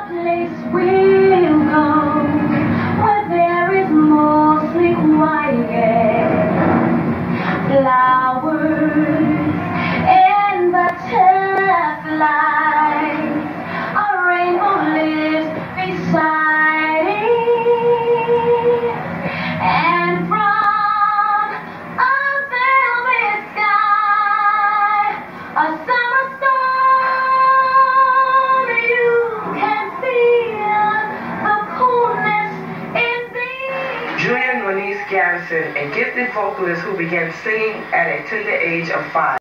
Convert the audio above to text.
place we'll go where there is mostly quiet, flowers and butterflies. A rainbow lives beside it, and from a velvet sky, a summer storm, you can feel the coolness in the Garrison, a gifted vocalist who began singing at a tender age of 5.